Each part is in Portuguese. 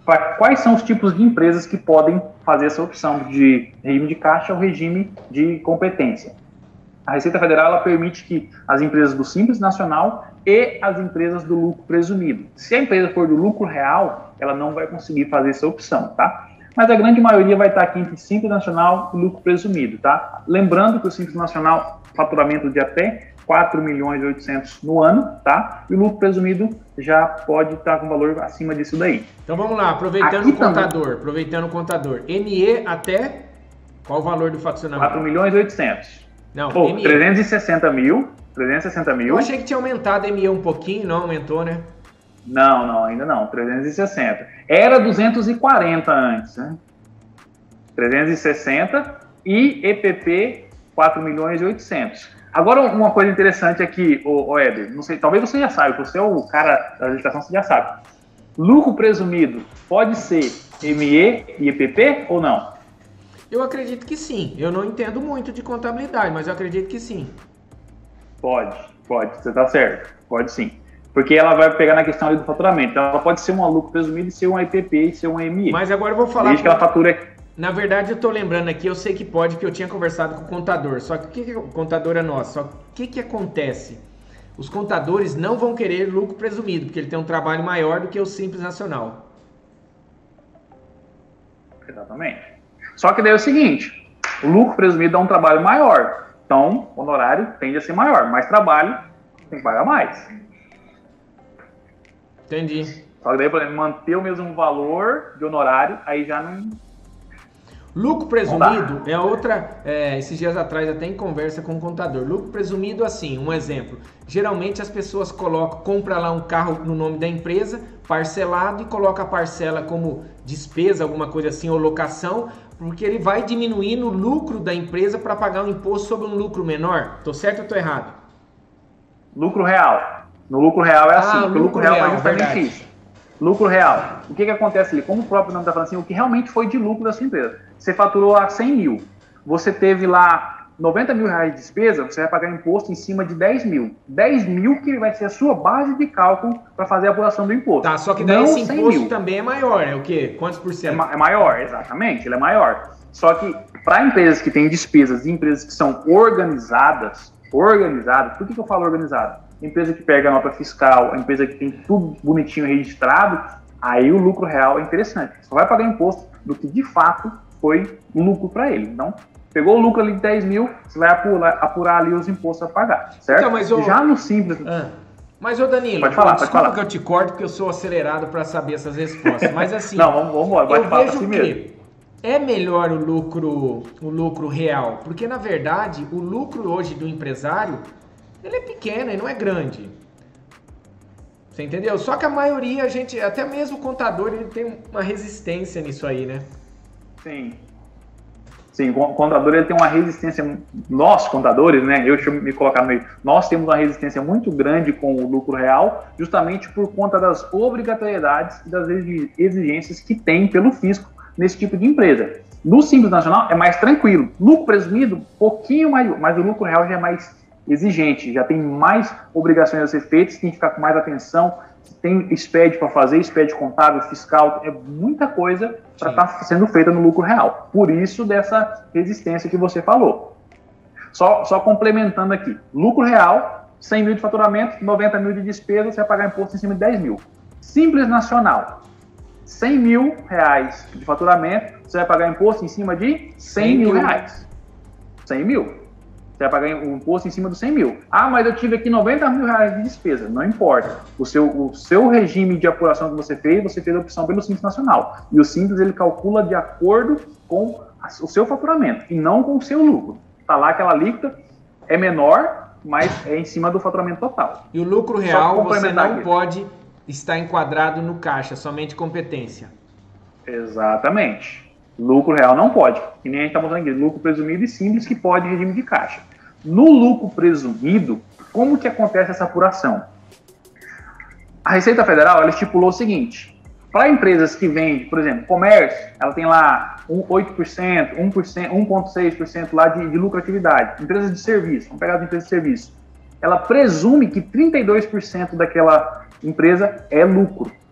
quais são os tipos de empresas que podem fazer essa opção de regime de caixa ou regime de competência. A Receita Federal ela permite que as empresas do Simples Nacional e as empresas do lucro presumido. Se a empresa for do lucro real, ela não vai conseguir fazer essa opção, tá? Mas a grande maioria vai estar aqui entre Simples Nacional e lucro presumido, tá? Lembrando que o Simples Nacional, faturamento de até 4.800.000 no ano, tá? E o lucro presumido já pode estar com valor acima disso daí. Então vamos lá, aproveitando o contador. ME até qual o valor do faturamento? 4.800.000. Não, ME. 360 mil. Eu achei que tinha aumentado a ME um pouquinho, não aumentou, né? Não, ainda não, 360. Era 240 antes, né? 360 e EPP 4.800.000. Agora, uma coisa interessante aqui, Éder, não sei, talvez você já saiba, você é o cara da legislação, você já sabe. Lucro presumido pode ser ME e EPP ou não? Eu acredito que sim. Eu não entendo muito de contabilidade, mas eu acredito que sim. Pode, você está certo, pode sim. Porque ela vai pegar na questão ali do faturamento. Então, ela pode ser um lucro presumido e ser um EPP e ser um ME. Mas agora eu vou falar... Desde que ela fatura... Na verdade, eu estou lembrando aqui, eu sei que pode, porque eu tinha conversado com o contador. Só que o contador é nosso. Só que o que acontece? Os contadores não vão querer lucro presumido, porque ele tem um trabalho maior do que o Simples Nacional. Exatamente. Só que daí é o seguinte, o lucro presumido é um trabalho maior. Então, o honorário tende a ser maior. Mais trabalho, tem que pagar mais. Entendi. Só que daí, por exemplo, manter o mesmo valor de honorário, aí já não... Lucro presumido é outra... esses dias atrás, até em conversa com o contador. Lucro presumido, assim, um exemplo. Geralmente as pessoas compram lá um carro no nome da empresa, parcelado, e coloca a parcela como despesa, alguma coisa assim, ou locação, porque ele vai diminuindo o lucro da empresa para pagar um imposto sobre um lucro menor. Tô certo ou tô errado? Lucro real. No lucro real é assim, porque o lucro real é justamente verdade. isso. Lucro real. O que acontece ali? Como o próprio nome está falando assim, o que realmente foi de lucro da sua empresa. Você faturou a 100 mil. Você teve lá 90 mil reais de despesa, você vai pagar imposto em cima de 10 mil. 10 mil que vai ser a sua base de cálculo para fazer a apuração do imposto. Tá, só que daí esse imposto também é maior, é o quê? Quantos por cento? É maior, exatamente, ele é maior. Só que para empresas que têm despesas e empresas que são organizadas, por que eu falo organizado? Empresa que pega a nota fiscal, a empresa que tem tudo bonitinho registrado, aí o lucro real é interessante. Só vai pagar imposto do que de fato foi lucro para ele. Então, pegou o lucro ali de 10 mil, você vai apurar ali os impostos a pagar, certo? Então, mas já no Simples... Mas, Danilo, desculpa que eu te corto, porque eu sou acelerado para saber essas respostas. Mas assim, não, vamos embora, eu vejo assim que é melhor o lucro real, porque na verdade o lucro hoje do empresário ele é pequeno, ele não é grande. Você entendeu? Só que a maioria, até mesmo o contador, ele tem uma resistência nisso aí, né? Sim, o contador ele tem uma resistência, nós contadores, né, deixa eu me colocar no meio, nós temos uma resistência muito grande com o lucro real, justamente por conta das obrigatoriedades e das exigências que tem pelo fisco nesse tipo de empresa. No Simples Nacional é mais tranquilo, lucro presumido, pouquinho mais, mas o lucro real já é mais exigente, já tem mais obrigações a ser feitas, tem que ficar com mais atenção, tem SPED para fazer, SPED contábil, fiscal, é muita coisa para estar sendo feita no lucro real. Por isso dessa resistência que você falou. Só complementando aqui, lucro real, 100 mil de faturamento, 90 mil de despesa, você vai pagar imposto em cima de 10 mil. Simples Nacional, 100 mil reais de faturamento, você vai pagar imposto em cima de 100 mil reais. 100 mil. Você vai pagar o imposto em cima dos 100 mil. Ah, mas eu tive aqui 90 mil reais de despesa. Não importa. O seu regime de apuração que você fez a opção pelo Simples Nacional. E o Simples, ele calcula de acordo com o seu faturamento e não com o seu lucro. Está lá aquela alíquota, é menor, mas é em cima do faturamento total. E o lucro real você não pode estar enquadrado no caixa, somente competência. Exatamente. Lucro real não pode, que nem a gente está mostrando aqui, lucro presumido e simples que pode regime de caixa. No lucro presumido, como que acontece essa apuração? A Receita Federal, ela estipulou o seguinte, para empresas que vendem, por exemplo, comércio, ela tem lá 8%, 1%, 1,6% lá de lucratividade. Empresas de serviço, vamos pegar as empresas de serviço. Ela presume que 32% daquela empresa é lucro.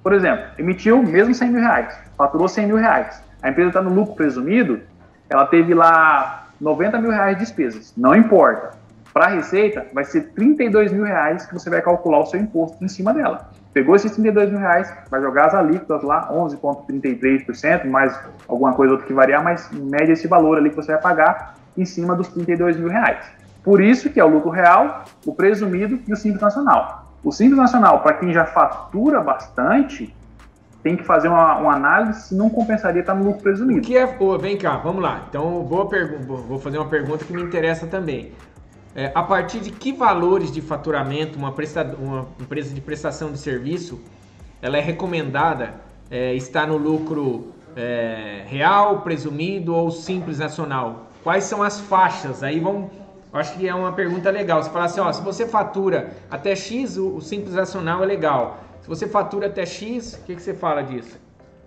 Por exemplo, emitiu mesmo 100 mil reais, faturou 100 mil reais. A empresa está no lucro presumido, ela teve lá 90 mil reais de despesas. Não importa. Para a receita, vai ser 32 mil reais que você vai calcular o seu imposto em cima dela. Pegou esses 32 mil reais, vai jogar as alíquotas lá, 11,33%, mais alguma coisa outra que variar, mas média esse valor ali que você vai pagar em cima dos 32 mil reais. Por isso que é o lucro real, o presumido e o Simples Nacional. O Simples Nacional, para quem já fatura bastante, tem que fazer uma análise se não compensaria estar no lucro presumido. O que é... vem cá, vamos lá. Então, vou fazer uma pergunta que me interessa também. A partir de que valores de faturamento uma empresa de prestação de serviço ela é recomendada estar no lucro real, presumido ou Simples Nacional? Quais são as faixas? Aí acho que é uma pergunta legal. Você fala assim, se você fatura até X, o Simples Nacional é legal. Se você fatura até X, o que você fala disso?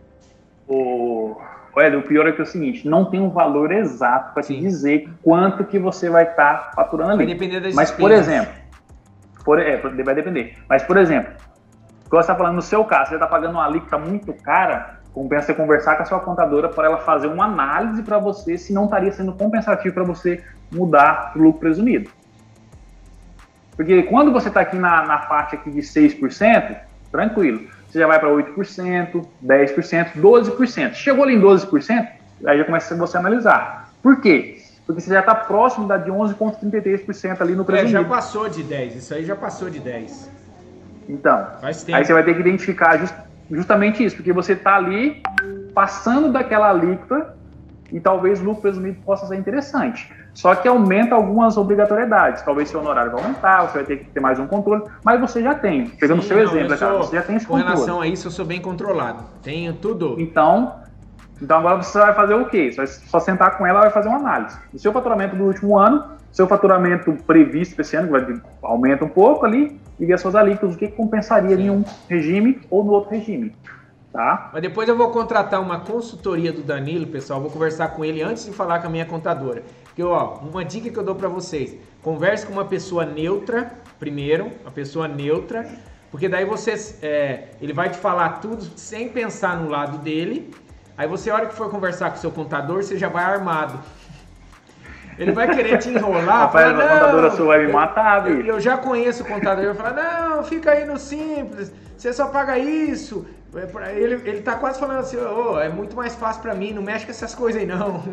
Olha, o pior é que é o seguinte, não tem um valor exato para te dizer quanto que você vai estar faturando ali. Vai depender das Mas, despesas. por exemplo, vai depender. Mas, por exemplo, como você está falando no seu caso, você está pagando uma alíquota muito cara, compensa você conversar com a sua contadora para ela fazer uma análise para você se não estaria sendo compensativo para você mudar para o lucro presumido. Porque quando você está aqui na faixa aqui de 6%, tranquilo, você já vai para 8%, 10%, 12%. Chegou ali em 12%, aí já começa você a analisar. Por quê? Porque você já está próximo de 11,33% ali no presumido. Já passou de 10, isso aí já passou de 10. Então, faz tempo. Aí você vai ter que identificar justamente isso, porque você está ali passando daquela alíquota e talvez o lucro presumido possa ser interessante. Só que aumenta algumas obrigatoriedades. Talvez seu honorário vai aumentar, você vai ter que ter mais um controle, mas você já tem. Pegando o seu exemplo, você já tem esse controle. Com relação a isso, eu sou bem controlado. Tenho tudo. Então agora você vai fazer o quê? Você vai só sentar com ela e vai fazer uma análise. O seu faturamento do último ano, seu faturamento previsto para esse ano, que aumenta um pouco ali, e ver as suas alíquotas, o que compensaria em um regime ou no outro regime. Tá? Mas depois eu vou contratar uma consultoria do Danilo, pessoal, vou conversar com ele antes de falar com a minha contadora. Porque, uma dica que eu dou para vocês, converse com uma pessoa neutra, primeiro, uma pessoa neutra, porque daí ele vai te falar tudo sem pensar no lado dele, aí você, a hora que for conversar com o seu contador, você já vai armado. Ele vai querer te enrolar. Rapaz, a contadora sua vai me matar, bicho. Eu já conheço o contador, ele vai falar, não, fica aí no Simples, você só paga isso. Ele tá quase falando assim, é muito mais fácil pra mim, não mexe com essas coisas aí não.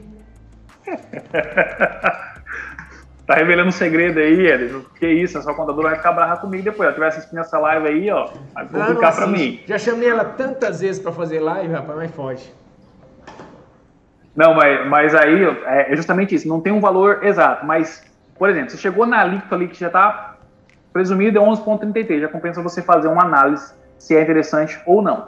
Tá revelando um segredo aí, Ederson. Que isso, a sua contadora vai ficar brava comigo depois. Ela estiver assistindo essa live aí, vai complicar pra mim. Já chamei ela tantas vezes pra fazer live, rapaz, mas foge. Não, mas aí é justamente isso, não tem um valor exato, mas, por exemplo, você chegou na alíquota ali que já está presumido é 11,33, já compensa você fazer uma análise se é interessante ou não.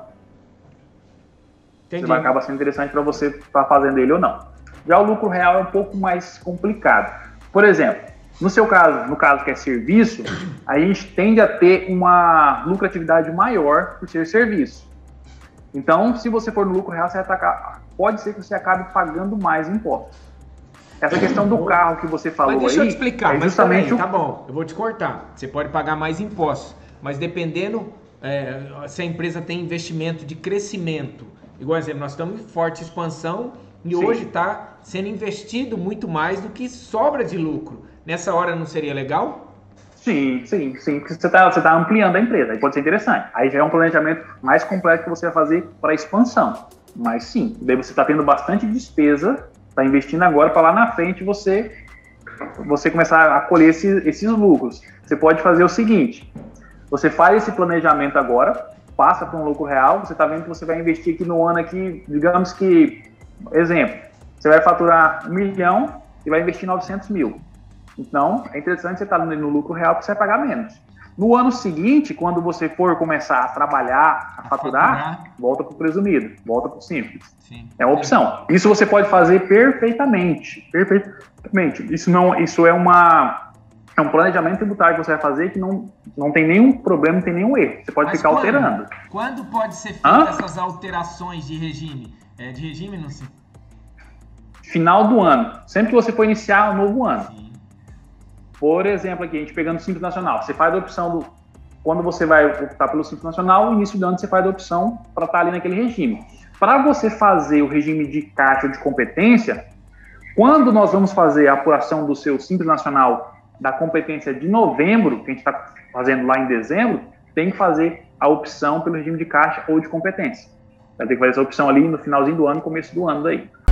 Entendi. Se vai acabar sendo interessante para você estar fazendo ele ou não. Já o lucro real é um pouco mais complicado. Por exemplo, no seu caso, no caso que é serviço, a gente tende a ter uma lucratividade maior por ser serviço. Então, se você for no lucro real, pode ser que você acabe pagando mais impostos. Essa questão do carro que você falou aí... Mas deixa eu te explicar, é justamente tá bom, eu vou te cortar. Você pode pagar mais impostos, mas dependendo se a empresa tem investimento de crescimento. Igual exemplo, nós estamos em forte expansão e hoje está sendo investido muito mais do que sobra de lucro. Nessa hora não seria legal? Sim, porque você tá ampliando a empresa, aí pode ser interessante. Aí já é um planejamento mais complexo que você vai fazer para expansão. Mas sim, daí você está tendo bastante despesa, está investindo agora para lá na frente você começar a colher esses lucros. Você pode fazer o seguinte, você faz esse planejamento agora, passa para um lucro real, você está vendo que você vai investir aqui no ano, aqui, digamos que, exemplo, você vai faturar 1 milhão e vai investir 900 mil. Então, é interessante você estar no lucro real porque você vai pagar menos. No ano seguinte, quando você for começar a trabalhar, a faturar, volta para o presumido, volta para o simples. Sim. É uma opção. Isso você pode fazer perfeitamente. Isso é um planejamento tributário que você vai fazer que não tem nenhum problema, não tem nenhum erro. Você pode ficar alterando. Quando pode ser feita essas alterações de regime? De regime, não sei. Final do ano. Sempre que você for iniciar um novo ano. Sim. Por exemplo, aqui, a gente pegando o Simples Nacional, você faz a opção quando você vai optar pelo Simples Nacional, no início do ano você faz a opção para estar ali naquele regime. Para você fazer o regime de caixa ou de competência, quando nós vamos fazer a apuração do seu Simples Nacional da competência de novembro, que a gente está fazendo lá em dezembro, tem que fazer a opção pelo regime de caixa ou de competência. Vai ter que fazer essa opção ali no finalzinho do ano, começo do ano daí.